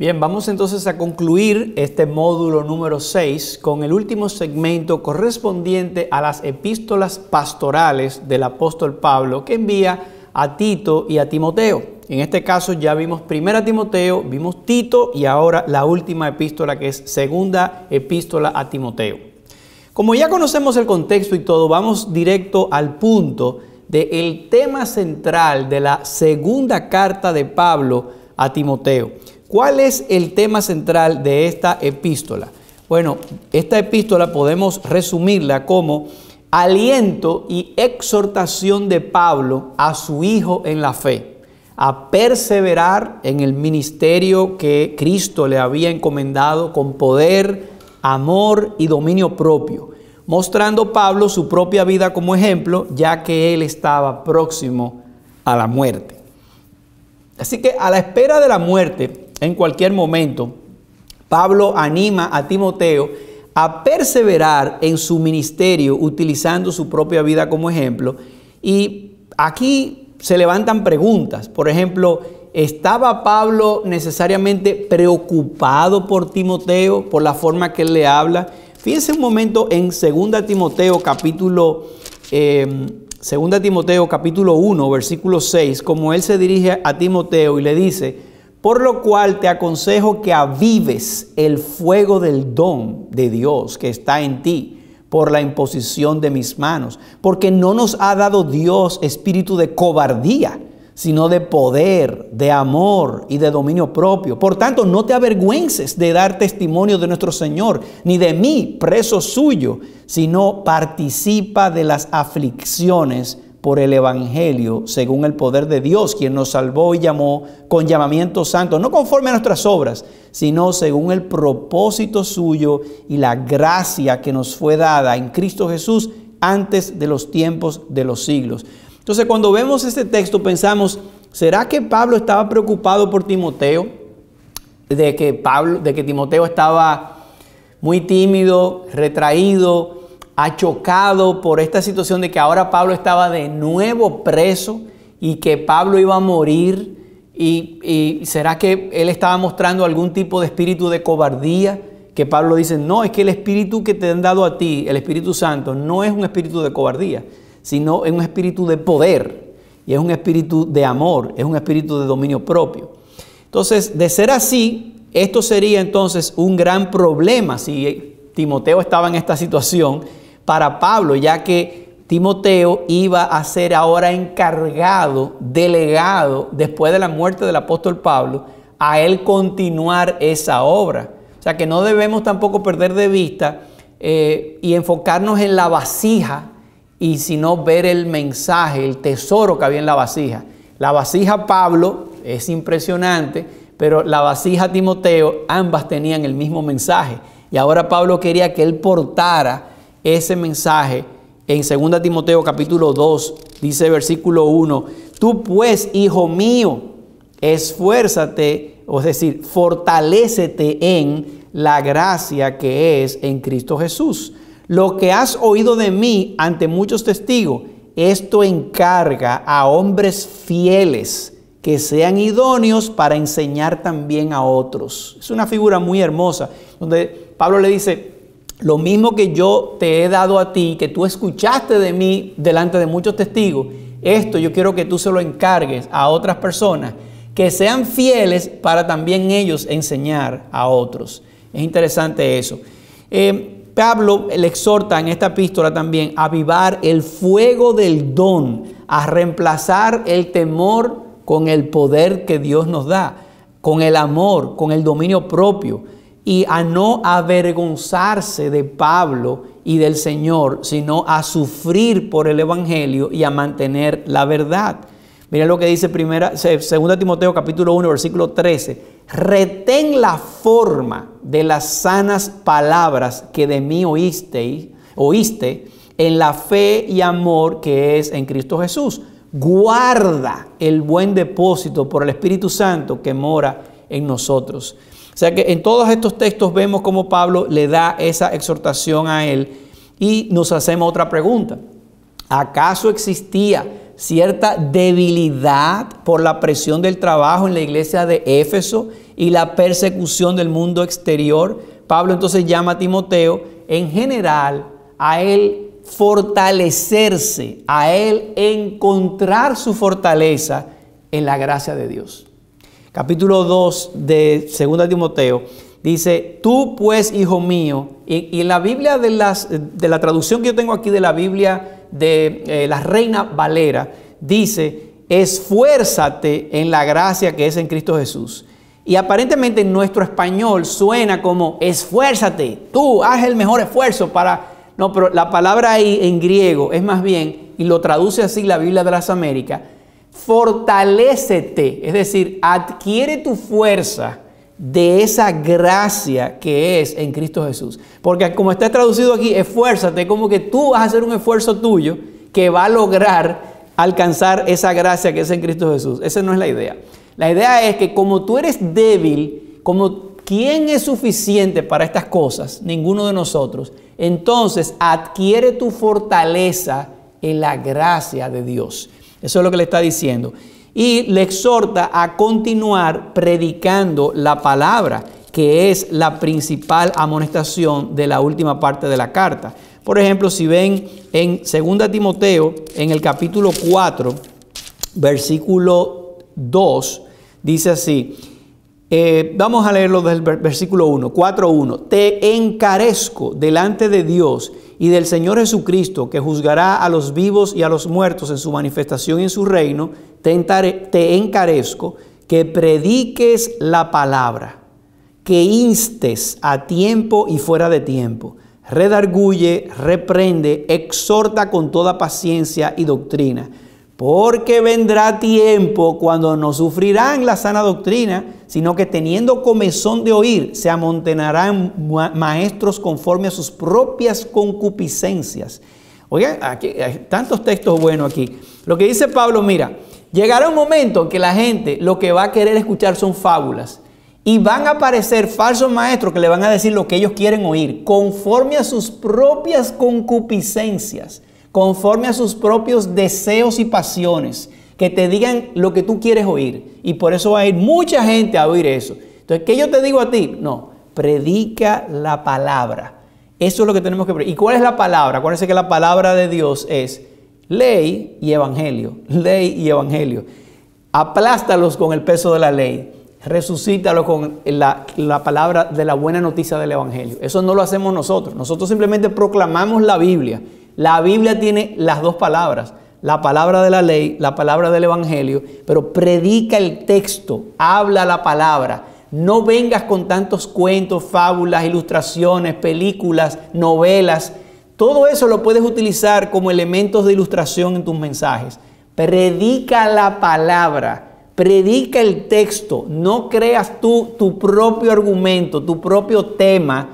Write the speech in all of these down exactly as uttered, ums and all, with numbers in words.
Bien, vamos entonces a concluir este módulo número seis con el último segmento correspondiente a las epístolas pastorales del apóstol Pablo que envía a Tito y a Timoteo. En este caso ya vimos primera Timoteo, vimos Tito y ahora la última epístola que es segunda epístola a Timoteo. Como ya conocemos el contexto y todo, vamos directo al punto del tema central de la segunda carta de Pablo a Timoteo. ¿Cuál es el tema central de esta epístola? Bueno, esta epístola podemos resumirla como aliento y exhortación de Pablo a su hijo en la fe, a perseverar en el ministerio que Cristo le había encomendado con poder, amor y dominio propio, mostrando Pablo su propia vida como ejemplo, ya que él estaba próximo a la muerte. Así que a la espera de la muerte, en cualquier momento, Pablo anima a Timoteo a perseverar en su ministerio utilizando su propia vida como ejemplo. Y aquí se levantan preguntas. Por ejemplo, ¿estaba Pablo necesariamente preocupado por Timoteo, por la forma que él le habla? Fíjense un momento en segunda Timoteo capítulo, eh, segunda Timoteo capítulo uno, versículo seis, como él se dirige a Timoteo y le dice: por lo cual te aconsejo que avives el fuego del don de Dios que está en ti por la imposición de mis manos. Porque no nos ha dado Dios espíritu de cobardía, sino de poder, de amor y de dominio propio. Por tanto, no te avergüences de dar testimonio de nuestro Señor, ni de mí, preso suyo, sino participa de las aflicciones por el Evangelio, según el poder de Dios, quien nos salvó y llamó con llamamiento santo, no conforme a nuestras obras, sino según el propósito suyo y la gracia que nos fue dada en Cristo Jesús antes de los tiempos de los siglos. Entonces, cuando vemos este texto, pensamos, ¿será que Pablo estaba preocupado por Timoteo? De que, Pablo, de que Timoteo estaba muy tímido, retraído, achocado por esta situación de que ahora Pablo estaba de nuevo preso y que Pablo iba a morir. Y, y ¿será que él estaba mostrando algún tipo de espíritu de cobardía? Que Pablo dice, no, es que el espíritu que te han dado a ti, el Espíritu Santo, no es un espíritu de cobardía, sino es un espíritu de poder y es un espíritu de amor, es un espíritu de dominio propio. Entonces, de ser así, esto sería entonces un gran problema si Timoteo estaba en esta situación para Pablo, ya que Timoteo iba a ser ahora encargado, delegado, después de la muerte del apóstol Pablo, a él continuar esa obra. O sea que no debemos tampoco perder de vista eh, y enfocarnos en la vasija, y sino ver el mensaje, el tesoro que había en la vasija. La vasija Pablo es impresionante, pero la vasija Timoteo, ambas tenían el mismo mensaje. Y ahora Pablo quería que él portara ese mensaje. En segunda Timoteo capítulo dos, dice versículo uno, tú pues, hijo mío, esfuérzate, es decir, fortalécete en la gracia que es en Cristo Jesús. Lo que has oído de mí ante muchos testigos, esto encarga a hombres fieles que sean idóneos para enseñar también a otros. Es una figura muy hermosa, donde Pablo le dice, lo mismo que yo te he dado a ti, que tú escuchaste de mí delante de muchos testigos, esto yo quiero que tú se lo encargues a otras personas, que sean fieles para también ellos enseñar a otros. Es interesante eso. Eh, Pablo le exhorta en esta epístola también a avivar el fuego del don, a reemplazar el temor con el poder que Dios nos da, con el amor, con el dominio propio, y a no avergonzarse de Pablo y del Señor, sino a sufrir por el Evangelio y a mantener la verdad. Miren lo que dice primera, segunda Timoteo capítulo uno, versículo trece. Retén la forma de las sanas palabras que de mí oíste, oíste en la fe y amor que es en Cristo Jesús. Guarda el buen depósito por el Espíritu Santo que mora en nosotros. O sea que en todos estos textos vemos cómo Pablo le da esa exhortación a él y nos hacemos otra pregunta. ¿Acaso existía cierta debilidad por la presión del trabajo en la iglesia de Éfeso y la persecución del mundo exterior, Pablo entonces llama a Timoteo en general a él fortalecerse, a él encontrar su fortaleza en la gracia de Dios. Capítulo dos de segunda de Timoteo dice: tú pues, hijo mío, y, y en la Biblia de, las, de la traducción que yo tengo aquí de la Biblia de eh, la Reina Valera, dice: esfuérzate en la gracia que es en Cristo Jesús. Y aparentemente en nuestro español suena como esfuérzate, tú haz el mejor esfuerzo para... No, pero la palabra ahí en griego es más bien, y lo traduce así la Biblia de las Américas, fortalécete, es decir, adquiere tu fuerza de esa gracia que es en Cristo Jesús. Porque como está traducido aquí, esfuérzate, como que tú vas a hacer un esfuerzo tuyo que va a lograr alcanzar esa gracia que es en Cristo Jesús. Esa no es la idea. La idea es que como tú eres débil, como ¿quién es suficiente para estas cosas? Ninguno de nosotros. Entonces adquiere tu fortaleza en la gracia de Dios. Eso es lo que le está diciendo. Y le exhorta a continuar predicando la palabra, que es la principal amonestación de la última parte de la carta. Por ejemplo, si ven en segunda Timoteo, en el capítulo cuatro, versículo dos, dice así, eh, vamos a leerlo del versículo uno, cuatro uno. Te encarezco delante de Dios y del Señor Jesucristo, que juzgará a los vivos y a los muertos en su manifestación y en su reino, te, entare, te encarezco que prediques la palabra, que instes a tiempo y fuera de tiempo, redarguye, reprende, exhorta con toda paciencia y doctrina. Porque vendrá tiempo cuando no sufrirán la sana doctrina, sino que teniendo comezón de oír, se amontonarán ma maestros conforme a sus propias concupiscencias. Oigan, aquí hay tantos textos buenos aquí. Lo que dice Pablo, mira, llegará un momento en que la gente lo que va a querer escuchar son fábulas. Y van a aparecer falsos maestros que le van a decir lo que ellos quieren oír, conforme a sus propias concupiscencias, conforme a sus propios deseos y pasiones, que te digan lo que tú quieres oír. Y por eso va a ir mucha gente a oír eso. Entonces, ¿qué yo te digo a ti? No, predica la palabra. Eso es lo que tenemos que predicar. ¿Y cuál es la palabra? Acuérdense que la palabra de Dios es ley y evangelio. Ley y evangelio. Aplástalos con el peso de la ley. Resucítalo con la, la palabra de la buena noticia del evangelio. Eso no lo hacemos nosotros. Nosotros simplemente proclamamos la Biblia. La Biblia tiene las dos palabras, la palabra de la ley, la palabra del evangelio, pero predica el texto, habla la palabra. No vengas con tantos cuentos, fábulas, ilustraciones, películas, novelas. Todo eso lo puedes utilizar como elementos de ilustración en tus mensajes. Predica la palabra, predica el texto. No creas tú tu propio argumento, tu propio tema.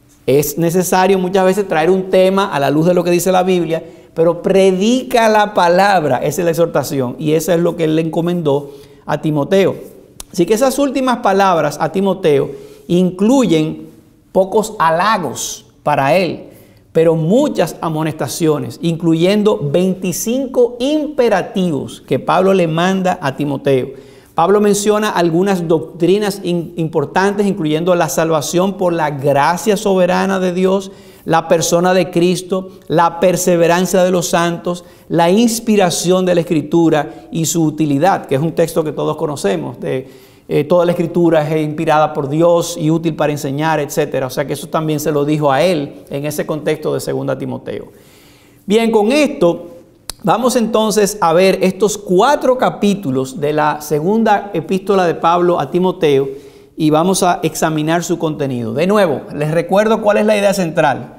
Es necesario muchas veces traer un tema a la luz de lo que dice la Biblia, pero predica la palabra. Esa es la exhortación y eso es lo que él le encomendó a Timoteo. Así que esas últimas palabras a Timoteo incluyen pocos halagos para él, pero muchas amonestaciones, incluyendo veinticinco imperativos que Pablo le manda a Timoteo. Pablo menciona algunas doctrinas importantes, incluyendo la salvación por la gracia soberana de Dios, la persona de Cristo, la perseverancia de los santos, la inspiración de la Escritura y su utilidad, que es un texto que todos conocemos, de eh, toda la Escritura es inspirada por Dios y útil para enseñar, etcétera. O sea que eso también se lo dijo a él en ese contexto de segunda Timoteo. Bien, con esto vamos entonces a ver estos cuatro capítulos de la segunda epístola de Pablo a Timoteo y vamos a examinar su contenido. De nuevo, les recuerdo cuál es la idea central.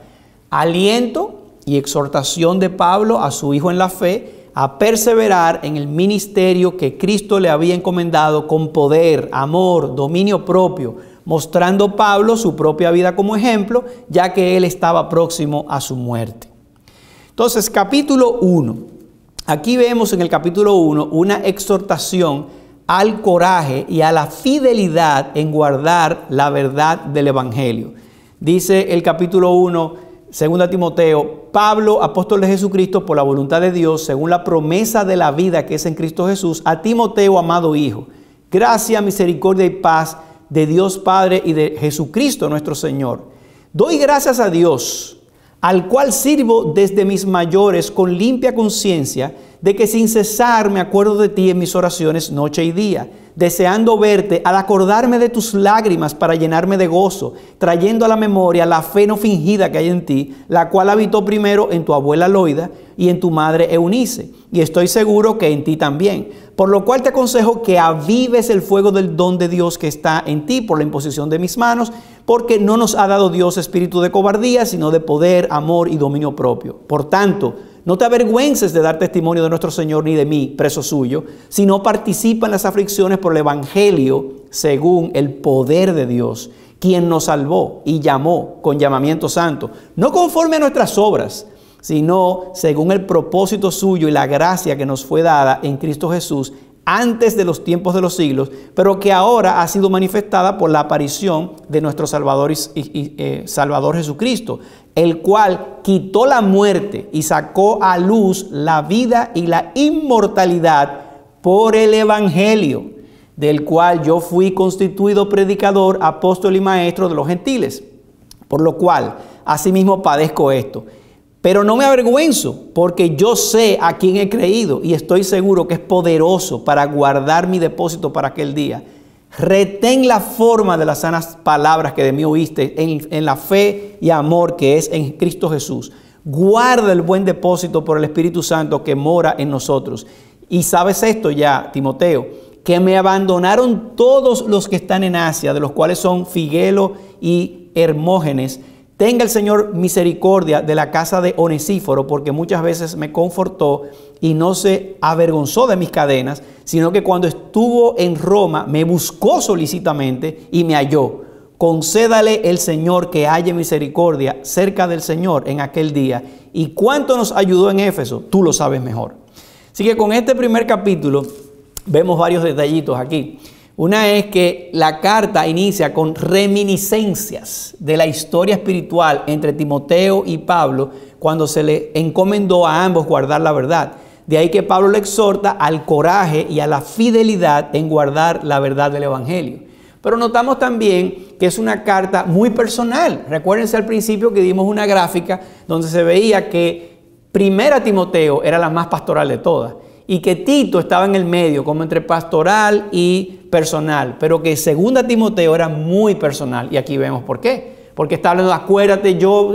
Aliento y exhortación de Pablo a su hijo en la fe a perseverar en el ministerio que Cristo le había encomendado con poder, amor, dominio propio, mostrando Pablo su propia vida como ejemplo, ya que él estaba próximo a su muerte. Entonces, capítulo uno. Aquí vemos en el capítulo uno una exhortación al coraje y a la fidelidad en guardar la verdad del evangelio. Dice el capítulo uno, Segunda Timoteo, Pablo, apóstol de Jesucristo, por la voluntad de Dios, según la promesa de la vida que es en Cristo Jesús, a Timoteo, amado hijo, gracia, misericordia y paz de Dios Padre y de Jesucristo nuestro Señor. Doy gracias a Dios, al cual sirvo desde mis mayores con limpia conciencia, de que sin cesar me acuerdo de ti en mis oraciones noche y día, deseando verte al acordarme de tus lágrimas para llenarme de gozo, trayendo a la memoria la fe no fingida que hay en ti, la cual habitó primero en tu abuela Loida y en tu madre Eunice, y estoy seguro que en ti también. Por lo cual te aconsejo que avives el fuego del don de Dios que está en ti por la imposición de mis manos, porque no nos ha dado Dios espíritu de cobardía, sino de poder, amor y dominio propio. Por tanto, no te avergüences de dar testimonio de nuestro Señor ni de mí, preso suyo, sino participa en las aflicciones por el Evangelio según el poder de Dios, quien nos salvó y llamó con llamamiento santo, no conforme a nuestras obras, sino según el propósito suyo y la gracia que nos fue dada en Cristo Jesús antes de los tiempos de los siglos, pero que ahora ha sido manifestada por la aparición de nuestro Salvador, y, y, eh, Salvador Jesucristo, el cual quitó la muerte y sacó a luz la vida y la inmortalidad por el Evangelio, del cual yo fui constituido predicador, apóstol y maestro de los gentiles, por lo cual asimismo padezco esto. Pero no me avergüenzo, porque yo sé a quién he creído y estoy seguro que es poderoso para guardar mi depósito para aquel día. Retén la forma de las sanas palabras que de mí oíste en, en la fe y amor que es en Cristo Jesús. Guarda el buen depósito por el Espíritu Santo que mora en nosotros. Y sabes esto ya, Timoteo, que me abandonaron todos los que están en Asia, de los cuales son Figelo y Hermógenes. Tenga el Señor misericordia de la casa de Onesíforo, porque muchas veces me confortó y no se avergonzó de mis cadenas, sino que cuando estuvo en Roma me buscó solícitamente y me halló. Concédale el Señor que halle misericordia cerca del Señor en aquel día. Y cuánto nos ayudó en Éfeso, tú lo sabes mejor. Así que con este primer capítulo vemos varios detallitos aquí. Una es que la carta inicia con reminiscencias de la historia espiritual entre Timoteo y Pablo cuando se le encomendó a ambos guardar la verdad. De ahí que Pablo le exhorta al coraje y a la fidelidad en guardar la verdad del Evangelio. Pero notamos también que es una carta muy personal. Recuérdense al principio que dimos una gráfica donde se veía que Primera Timoteo era la más pastoral de todas y que Tito estaba en el medio como entre pastoral y personal, pero que Segunda Timoteo era muy personal, y aquí vemos por qué. Porque está hablando, acuérdate, yo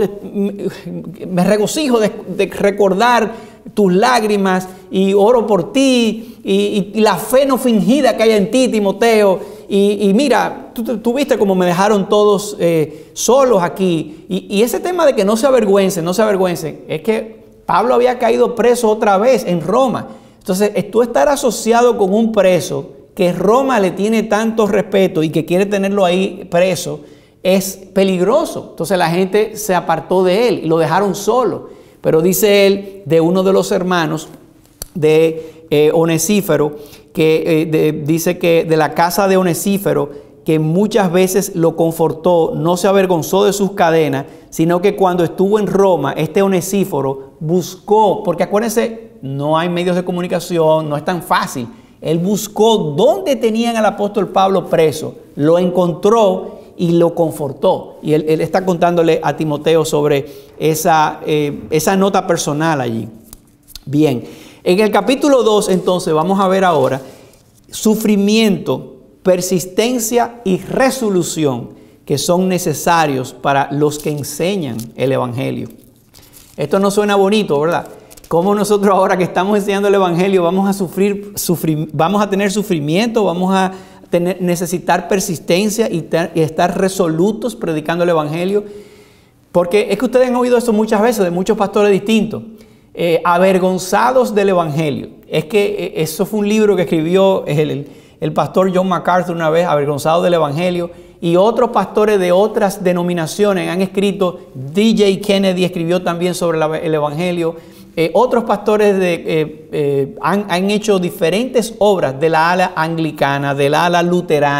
me regocijo de, de recordar tus lágrimas y oro por ti y, y, y la fe no fingida que hay en ti, Timoteo. Y, y mira, tú, tú viste cómo me dejaron todos eh, solos aquí. Y, y ese tema de que no se avergüencen, no se avergüencen, es que Pablo había caído preso otra vez en Roma. Entonces, tú estar asociado con un preso que Roma le tiene tanto respeto y que quiere tenerlo ahí preso, es peligroso. Entonces la gente se apartó de él y lo dejaron solo. Pero dice él de uno de los hermanos de eh, Onesíforo, que eh, de, dice que de la casa de Onesíforo, que muchas veces lo confortó, no se avergonzó de sus cadenas, sino que cuando estuvo en Roma, este Onesíforo buscó, porque acuérdense, no hay medios de comunicación, no es tan fácil. Él buscó dónde tenían al apóstol Pablo preso, lo encontró y lo confortó. Y él, él está contándole a Timoteo sobre esa, eh, esa nota personal allí. Bien, en el capítulo dos entonces vamos a ver ahora sufrimiento, persistencia y resolución que son necesarios para los que enseñan el Evangelio. Esto no suena bonito, ¿verdad? Como nosotros ahora que estamos enseñando el Evangelio vamos a sufrir, sufrir, vamos a tener sufrimiento, vamos a tener, necesitar persistencia y, ter, y estar resolutos predicando el Evangelio. Porque es que ustedes han oído esto muchas veces de muchos pastores distintos, eh, avergonzados del Evangelio. Es que eh, eso fue un libro que escribió el, el, el pastor John MacArthur una vez, Avergonzados del Evangelio, y otros pastores de otras denominaciones han escrito. D J Kennedy escribió también sobre la, el Evangelio. Eh, otros pastores de, eh, eh, han, han hecho diferentes obras de la ala anglicana, de la ala luterana,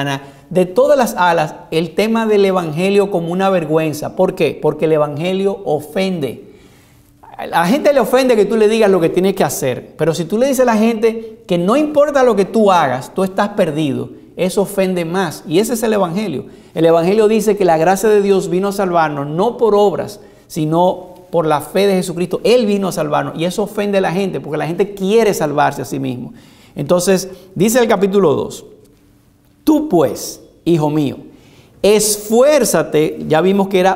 de todas las alas el tema del evangelio como una vergüenza. ¿Por qué? Porque el evangelio ofende. A la gente le ofende que tú le digas lo que tienes que hacer, pero si tú le dices a la gente que no importa lo que tú hagas, tú estás perdido, eso ofende más. Y ese es el evangelio. El evangelio dice que la gracia de Dios vino a salvarnos no por obras, sino por la fe de Jesucristo. Él vino a salvarnos y eso ofende a la gente porque la gente quiere salvarse a sí mismo. Entonces, dice el capítulo dos, tú pues, hijo mío, esfuérzate, ya vimos que era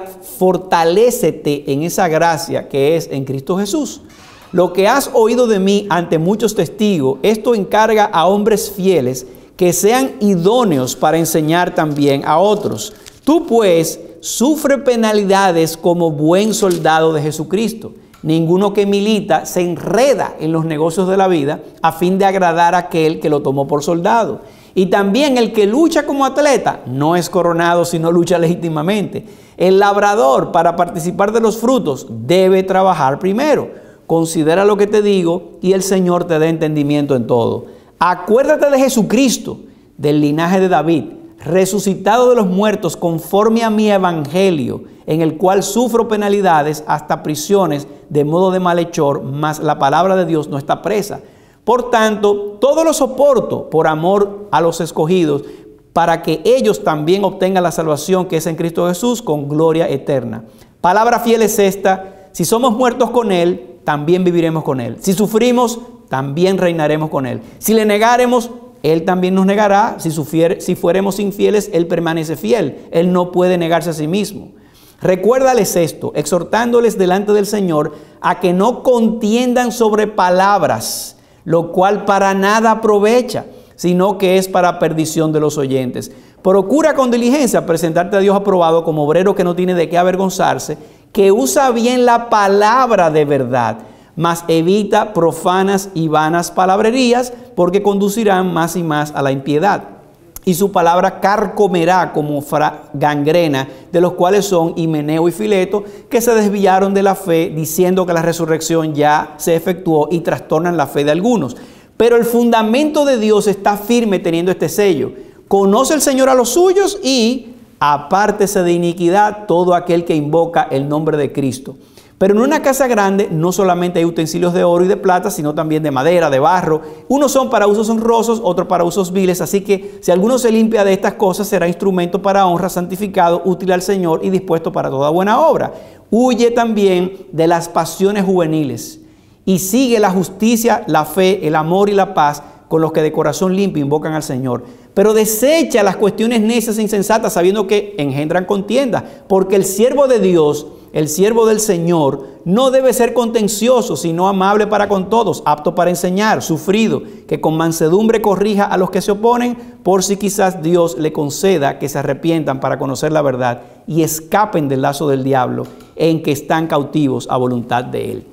fortalécete en esa gracia que es en Cristo Jesús. Lo que has oído de mí ante muchos testigos, esto encarga a hombres fieles que sean idóneos para enseñar también a otros. Tú pues sufre penalidades como buen soldado de Jesucristo. Ninguno que milita se enreda en los negocios de la vida a fin de agradar a aquel que lo tomó por soldado. Y también el que lucha como atleta no es coronado, sino lucha legítimamente. El labrador, para participar de los frutos, debe trabajar primero. Considera lo que te digo y el Señor te dé entendimiento en todo. Acuérdate de Jesucristo, del linaje de David, resucitado de los muertos conforme a mi evangelio, en el cual sufro penalidades hasta prisiones de modo de malhechor, mas la palabra de Dios no está presa. Por tanto, todo lo soporto por amor a los escogidos, para que ellos también obtengan la salvación que es en Cristo Jesús con gloria eterna. Palabra fiel es esta: si somos muertos con Él, también viviremos con Él. Si sufrimos, también reinaremos con Él. Si le negáremos, Él también nos negará. Si, sufiere, si fuéremos infieles, Él permanece fiel. Él no puede negarse a sí mismo. Recuérdales esto, exhortándoles delante del Señor a que no contiendan sobre palabras, lo cual para nada aprovecha, sino que es para perdición de los oyentes. Procura con diligencia presentarte a Dios aprobado como obrero que no tiene de qué avergonzarse, que usa bien la palabra de verdad, mas evita profanas y vanas palabrerías, porque conducirán más y más a la impiedad. Y su palabra carcomerá como gangrena, de los cuales son Himeneo y Fileto, que se desviaron de la fe, diciendo que la resurrección ya se efectuó, y trastornan la fe de algunos. Pero el fundamento de Dios está firme teniendo este sello. Conoce el Señor a los suyos y apártese de iniquidad todo aquel que invoca el nombre de Cristo. Pero en una casa grande no solamente hay utensilios de oro y de plata, sino también de madera, de barro. Unos son para usos honrosos, otros para usos viles. Así que si alguno se limpia de estas cosas, será instrumento para honra, santificado, útil al Señor y dispuesto para toda buena obra. Huye también de las pasiones juveniles y sigue la justicia, la fe, el amor y la paz con los que de corazón limpio invocan al Señor. Pero desecha las cuestiones necias e insensatas, sabiendo que engendran contienda, porque el siervo de Dios, el siervo del Señor, no debe ser contencioso, sino amable para con todos, apto para enseñar, sufrido, que con mansedumbre corrija a los que se oponen, por si quizás Dios le conceda que se arrepientan para conocer la verdad y escapen del lazo del diablo, en que están cautivos a voluntad de él.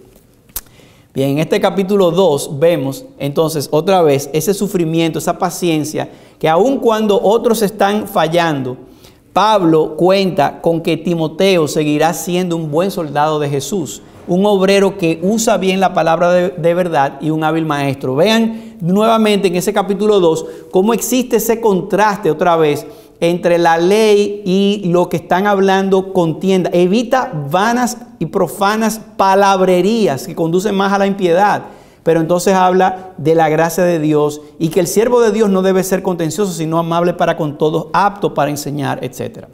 Bien, en este capítulo dos vemos entonces otra vez ese sufrimiento, esa paciencia, que aun cuando otros están fallando, Pablo cuenta con que Timoteo seguirá siendo un buen soldado de Jesús, un obrero que usa bien la palabra de, de verdad y un hábil maestro. Vean nuevamente en ese capítulo dos cómo existe ese contraste otra vez entre la ley y lo que están hablando contienda. Evita vanas y profanas palabrerías que conducen más a la impiedad. Pero entonces habla de la gracia de Dios y que el siervo de Dios no debe ser contencioso, sino amable para con todos, apto para enseñar, etcétera.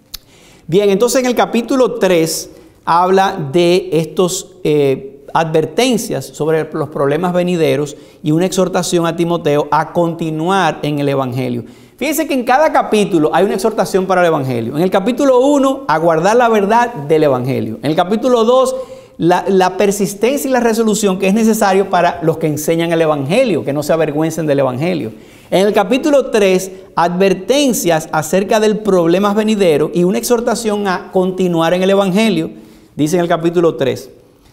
Bien, entonces en el capítulo tres habla de estos eh, advertencias sobre los problemas venideros y una exhortación a Timoteo a continuar en el Evangelio. Fíjense que en cada capítulo hay una exhortación para el Evangelio. En el capítulo uno, a guardar la verdad del Evangelio. En el capítulo dos, la, la persistencia y la resolución que es necesario para los que enseñan el Evangelio, que no se avergüencen del Evangelio. En el capítulo tres, advertencias acerca del problema venidero y una exhortación a continuar en el Evangelio. Dice en el capítulo tres,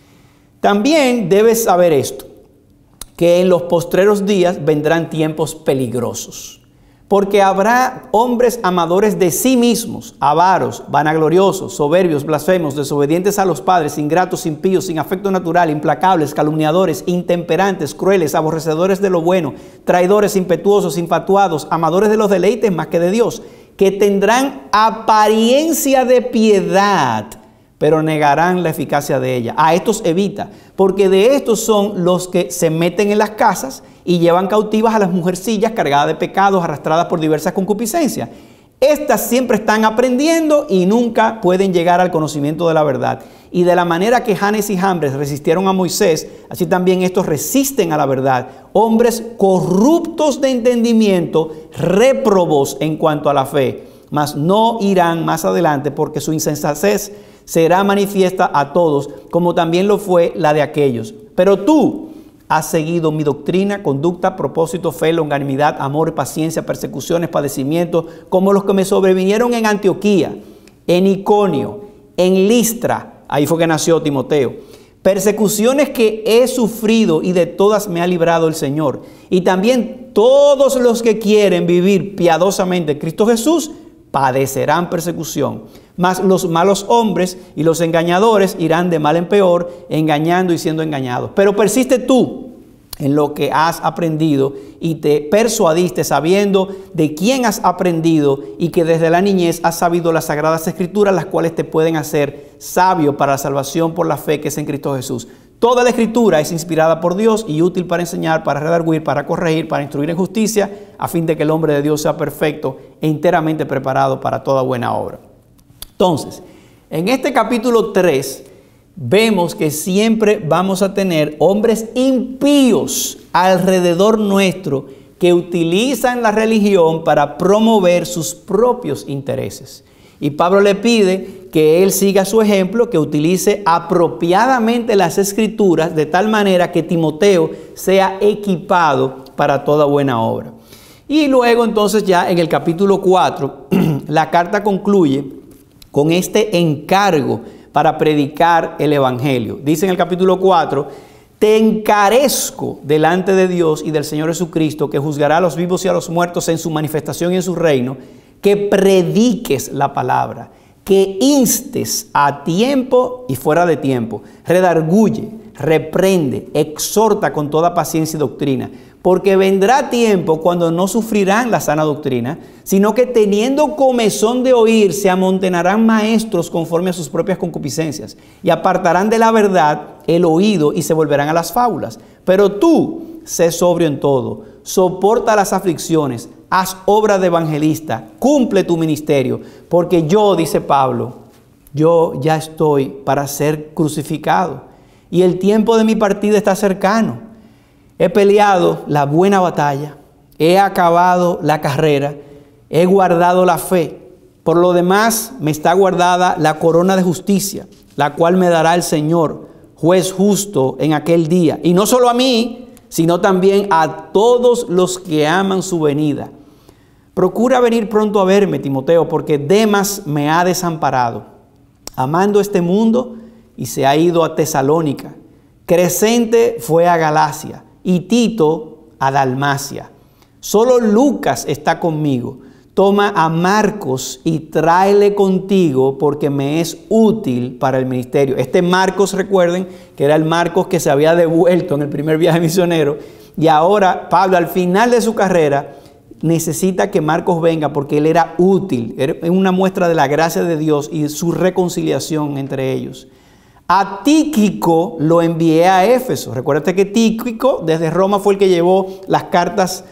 también debes saber esto, que en los postreros días vendrán tiempos peligrosos. Porque habrá hombres amadores de sí mismos, avaros, vanagloriosos, soberbios, blasfemos, desobedientes a los padres, ingratos, impíos, sin afecto natural, implacables, calumniadores, intemperantes, crueles, aborrecedores de lo bueno, traidores, impetuosos, infatuados, amadores de los deleites más que de Dios, que tendrán apariencia de piedad, pero negarán la eficacia de ella. A estos evita, porque de estos son los que se meten en las casas y llevan cautivas a las mujercillas cargadas de pecados, arrastradas por diversas concupiscencias. Estas siempre están aprendiendo y nunca pueden llegar al conocimiento de la verdad. Y de la manera que Janes y Jambres resistieron a Moisés, así también estos resisten a la verdad. Hombres corruptos de entendimiento, réprobos en cuanto a la fe, mas no irán más adelante porque su insensatez será manifiesta a todos, como también lo fue la de aquellos. Pero tú has seguido mi doctrina, conducta, propósito, fe, longanimidad, amor, paciencia, persecuciones, padecimientos, como los que me sobrevinieron en Antioquía, en Iconio, en Listra. Ahí fue que nació Timoteo. Persecuciones que he sufrido y de todas me ha librado el Señor. Y también todos los que quieren vivir piadosamente en Cristo Jesús padecerán persecución. Mas los malos hombres y los engañadores irán de mal en peor, engañando y siendo engañados. Pero persiste tú en lo que has aprendido y te persuadiste sabiendo de quién has aprendido y que desde la niñez has sabido las sagradas escrituras, las cuales te pueden hacer sabio para la salvación por la fe que es en Cristo Jesús. Toda la escritura es inspirada por Dios y útil para enseñar, para redarguir, para corregir, para instruir en justicia, a fin de que el hombre de Dios sea perfecto e enteramente preparado para toda buena obra. Entonces, en este capítulo tres, vemos que siempre vamos a tener hombres impíos alrededor nuestro que utilizan la religión para promover sus propios intereses. Y Pablo le pide que él siga su ejemplo, que utilice apropiadamente las escrituras de tal manera que Timoteo sea equipado para toda buena obra. Y luego entonces ya en el capítulo cuatro, la carta concluye con este encargo para predicar el evangelio. Dice en el capítulo cuatro, te encarezco delante de Dios y del Señor Jesucristo, que juzgará a los vivos y a los muertos en su manifestación y en su reino, que prediques la palabra, que instes a tiempo y fuera de tiempo, redarguye, reprende, exhorta con toda paciencia y doctrina, porque vendrá tiempo cuando no sufrirán la sana doctrina, sino que teniendo comezón de oír, se amontonarán maestros conforme a sus propias concupiscencias, y apartarán de la verdad el oído y se volverán a las fábulas. Pero tú, sé sobrio en todo, soporta las aflicciones, haz obra de evangelista, cumple tu ministerio, porque yo, dice Pablo, yo ya estoy para ser crucificado, y el tiempo de mi partida está cercano. He peleado la buena batalla, he acabado la carrera, he guardado la fe. Por lo demás, me está guardada la corona de justicia, la cual me dará el Señor, juez justo en aquel día. Y no solo a mí, sino también a todos los que aman su venida. Procura venir pronto a verme, Timoteo, porque Demas me ha desamparado, amando este mundo, y se ha ido a Tesalónica. Crescente fue a Galacia y Tito a Dalmacia. Solo Lucas está conmigo. Toma a Marcos y tráele contigo porque me es útil para el ministerio. Este Marcos, recuerden, que era el Marcos que se había devuelto en el primer viaje misionero. Y ahora Pablo, al final de su carrera, necesita que Marcos venga porque él era útil. Era una muestra de la gracia de Dios y su reconciliación entre ellos. A Tíquico lo envié a Éfeso. Recuérdate que Tíquico desde Roma fue el que llevó las cartas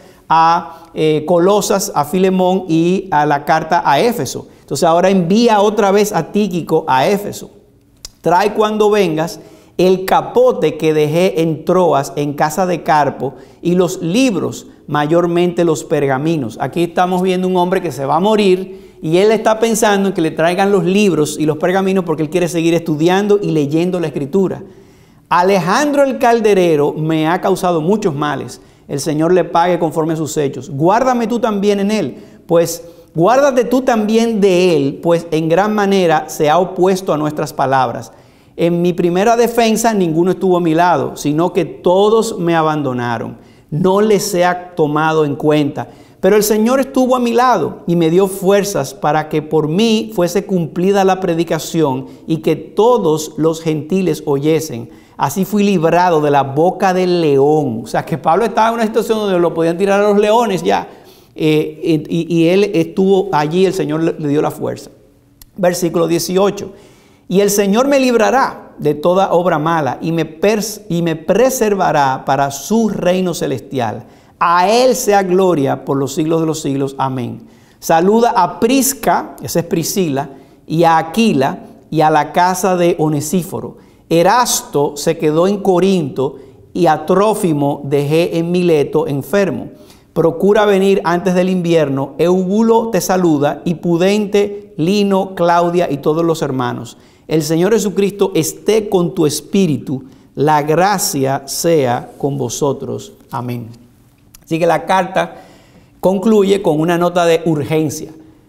a eh, Colosas, a Filemón y a la carta a Éfeso. Entonces ahora envía otra vez a Tíquico a Éfeso. Trae cuando vengas el capote que dejé en Troas en casa de Carpo y los libros, mayormente los pergaminos. Aquí estamos viendo un hombre que se va a morir y él está pensando en que le traigan los libros y los pergaminos porque él quiere seguir estudiando y leyendo la escritura. Alejandro el calderero me ha causado muchos males. El Señor le pague conforme a sus hechos. Guárdame tú también en él, pues guárdate tú también de él, pues en gran manera se ha opuesto a nuestras palabras. En mi primera defensa ninguno estuvo a mi lado, sino que todos me abandonaron. No les he tomado en cuenta. Pero el Señor estuvo a mi lado y me dio fuerzas para que por mí fuese cumplida la predicación y que todos los gentiles oyesen. Así fui librado de la boca del león. O sea que Pablo estaba en una situación donde lo podían tirar a los leones ya. eh, y, y él estuvo allí, el Señor le, le dio la fuerza. Versículo dieciocho. Y el Señor me librará de toda obra mala y me, pers y me preservará para su reino celestial. A Él sea gloria por los siglos de los siglos. Amén. Saluda a Prisca, esa es Priscila, y a Aquila y a la casa de Onesíforo. Erasto se quedó en Corinto y a Trófimo dejé en Mileto enfermo. Procura venir antes del invierno. Eubulo te saluda y Pudente, Lino, Claudia y todos los hermanos. El Señor Jesucristo esté con tu espíritu. La gracia sea con vosotros. Amén. Así que la carta concluye con una nota de urgencia.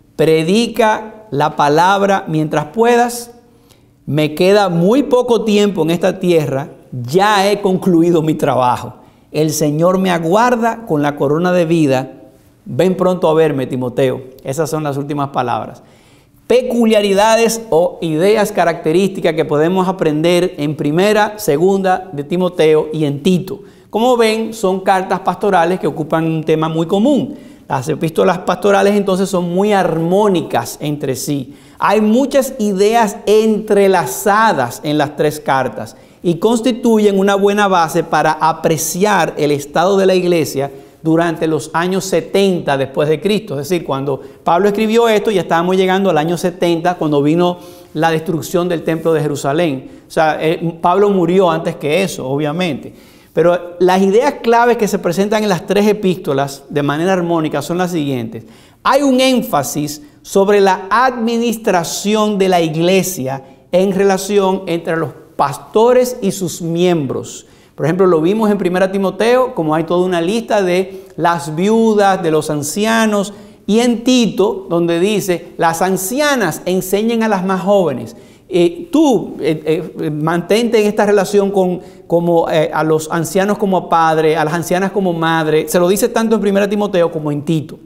Predica la palabra mientras puedas. Me queda muy poco tiempo en esta tierra. Ya he concluido mi trabajo. El Señor me aguarda con la corona de vida. Ven pronto a verme, Timoteo. Esas son las últimas palabras. Peculiaridades o ideas características que podemos aprender en primera, segunda de Timoteo y en Tito. Como ven, son cartas pastorales que ocupan un tema muy común. Las epístolas pastorales entonces son muy armónicas entre sí. Hay muchas ideas entrelazadas en las tres cartas y constituyen una buena base para apreciar el estado de la iglesia durante los años setenta después de Cristo. Es decir, cuando Pablo escribió esto, ya estábamos llegando al año setenta, cuando vino la destrucción del templo de Jerusalén. O sea, eh, Pablo murió antes que eso, obviamente. Pero las ideas claves que se presentan en las tres epístolas de manera armónica son las siguientes. Hay un énfasis sobre la administración de la iglesia en relación entre los pastores y sus miembros. Por ejemplo, lo vimos en primera Timoteo, como hay toda una lista de las viudas, de los ancianos, y en Tito, donde dice, las ancianas enseñen a las más jóvenes. Eh, tú eh, eh, mantente en esta relación con como, eh, a los ancianos como padre, a las ancianas como madre. Se lo dice tanto en primera Timoteo como en Tito.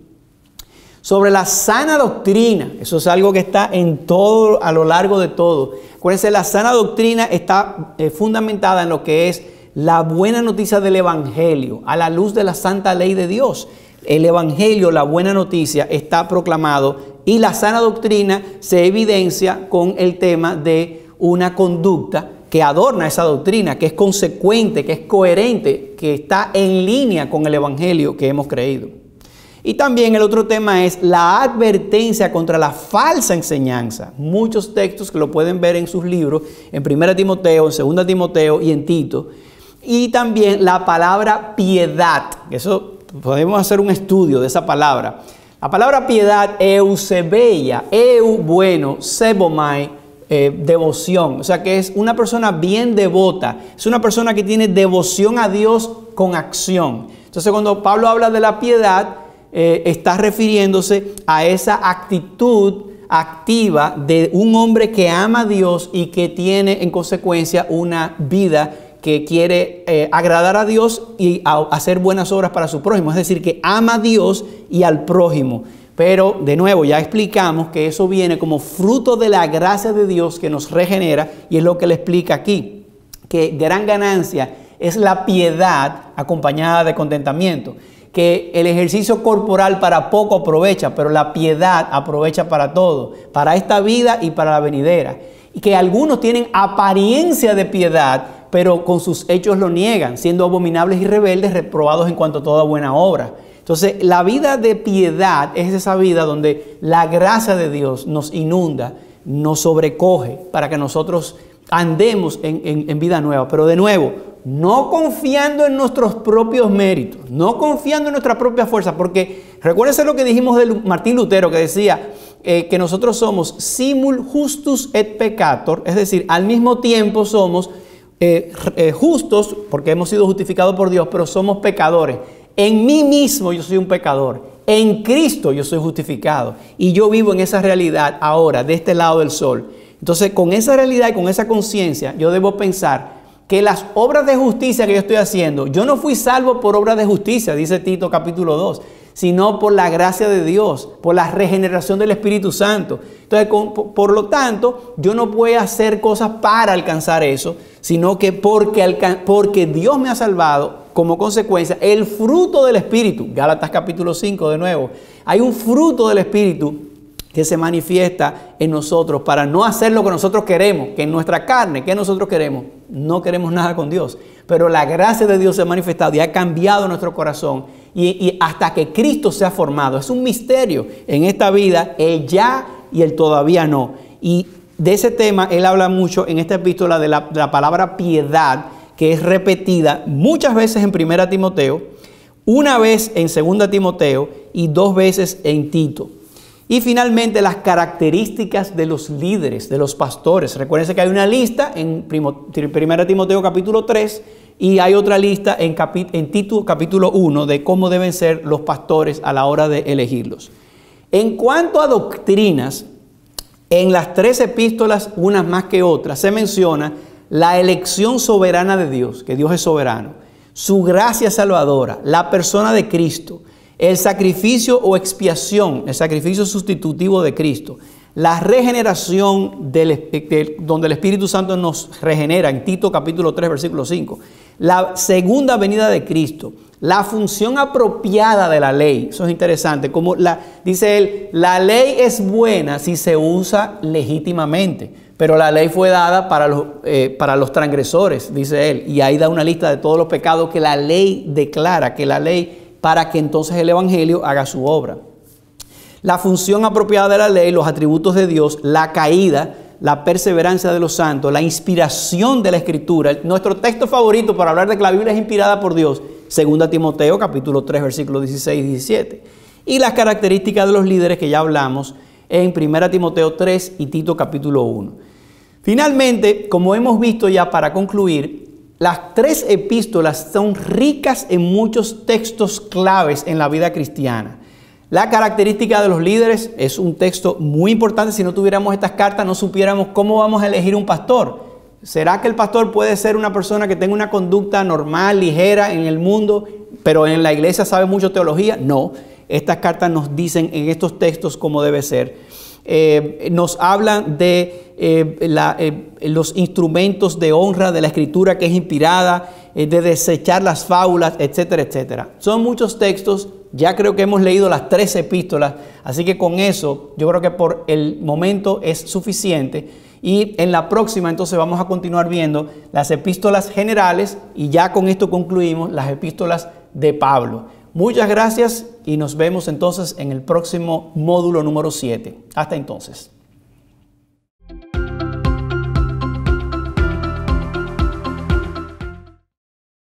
Sobre la sana doctrina, eso es algo que está en todo, a lo largo de todo. Acuérdense, la sana doctrina está eh, fundamentada en lo que es la buena noticia del Evangelio, a la luz de la santa ley de Dios. El Evangelio, la buena noticia, está proclamado y la sana doctrina se evidencia con el tema de una conducta que adorna esa doctrina, que es consecuente, que es coherente, que está en línea con el Evangelio que hemos creído. Y también el otro tema es la advertencia contra la falsa enseñanza. Muchos textos que lo pueden ver en sus libros, en primera Timoteo, en segunda Timoteo y en Tito. Y también la palabra piedad. Eso podemos hacer un estudio de esa palabra. La palabra piedad, eusebeia, eu, bueno, sebomai, eh, devoción. O sea que es una persona bien devota. Es una persona que tiene devoción a Dios con acción. Entonces cuando Pablo habla de la piedad, eh, está refiriéndose a esa actitud activa de un hombre que ama a Dios y que tiene en consecuencia una vida que quiere eh, agradar a Dios y a, hacer buenas obras para su prójimo. Es decir, que ama a Dios y al prójimo. Pero, de nuevo, ya explicamos que eso viene como fruto de la gracia de Dios que nos regenera, y es lo que le explica aquí, que gran ganancia es la piedad acompañada de contentamiento, que el ejercicio corporal para poco aprovecha, pero la piedad aprovecha para todo, para esta vida y para la venidera. Y que algunos tienen apariencia de piedad, pero con sus hechos lo niegan, siendo abominables y rebeldes, reprobados en cuanto a toda buena obra. Entonces, la vida de piedad es esa vida donde la gracia de Dios nos inunda, nos sobrecoge para que nosotros andemos en, en, en vida nueva. Pero de nuevo, no confiando en nuestros propios méritos, no confiando en nuestra propia fuerza, porque recuérdense lo que dijimos de Martín Lutero, que decía eh, que nosotros somos simul justus et peccator, es decir, al mismo tiempo somos eh, eh, justos porque hemos sido justificados por Dios, pero somos pecadores. En mí mismo yo soy un pecador, en Cristo yo soy justificado y yo vivo en esa realidad ahora, de este lado del sol. Entonces, con esa realidad y con esa conciencia, yo debo pensar que las obras de justicia que yo estoy haciendo, yo no fui salvo por obras de justicia, dice Tito capítulo dos, sino por la gracia de Dios, por la regeneración del Espíritu Santo. Entonces, con, por, por lo tanto, yo no voy a hacer cosas para alcanzar eso, sino que porque, alcan porque Dios me ha salvado, como consecuencia el fruto del Espíritu. Gálatas capítulo cinco de nuevo. Hay un fruto del Espíritu que se manifiesta en nosotros para no hacer lo que nosotros queremos, que en nuestra carne, que nosotros queremos, no queremos nada con Dios. Pero la gracia de Dios se ha manifestado y ha cambiado nuestro corazón y, y hasta que Cristo se ha formado. Es un misterio en esta vida, el ya y el todavía no. Y de ese tema él habla mucho en esta epístola de la, de la palabra piedad, que es repetida muchas veces en primera Timoteo, una vez en segunda Timoteo y dos veces en Tito. Y finalmente las características de los líderes, de los pastores. Recuérdense que hay una lista en primera Timoteo capítulo tres y hay otra lista en, en Tito capítulo uno de cómo deben ser los pastores a la hora de elegirlos. En cuanto a doctrinas, en las tres epístolas, unas más que otras, se menciona la elección soberana de Dios, que Dios es soberano, su gracia salvadora, la persona de Cristo, el sacrificio o expiación, el sacrificio sustitutivo de Cristo, la regeneración del, de, donde el Espíritu Santo nos regenera en Tito capítulo tres versículo cinco, la segunda venida de Cristo, la función apropiada de la ley. Eso es interesante, como la, dice él, la ley es buena si se usa legítimamente, pero la ley fue dada para los, eh, para los transgresores, dice él, y ahí da una lista de todos los pecados que la ley declara, que la ley para que entonces el Evangelio haga su obra. La función apropiada de la ley, los atributos de Dios, la caída, la perseverancia de los santos, la inspiración de la Escritura. Nuestro texto favorito para hablar de que la Biblia es inspirada por Dios, segunda Timoteo capítulo tres versículos dieciséis y diecisiete. Y las características de los líderes que ya hablamos en primera Timoteo tres y Tito capítulo uno. Finalmente, como hemos visto ya para concluir, las tres epístolas son ricas en muchos textos claves en la vida cristiana. La característica de los líderes es un texto muy importante. Si no tuviéramos estas cartas, no supiéramos cómo vamos a elegir un pastor. ¿Será que el pastor puede ser una persona que tenga una conducta normal, ligera en el mundo, pero en la iglesia sabe mucho teología? No. Estas cartas nos dicen en estos textos cómo debe ser. Eh, nos hablan de eh, la, eh, los instrumentos de honra de la Escritura que es inspirada, eh, de desechar las fábulas, etcétera, etcétera. Son muchos textos, ya creo que hemos leído las tres epístolas, así que con eso yo creo que por el momento es suficiente. Y en la próxima entonces vamos a continuar viendo las epístolas generales y ya con esto concluimos las epístolas de Pablo. Muchas gracias y nos vemos entonces en el próximo módulo número siete. Hasta entonces.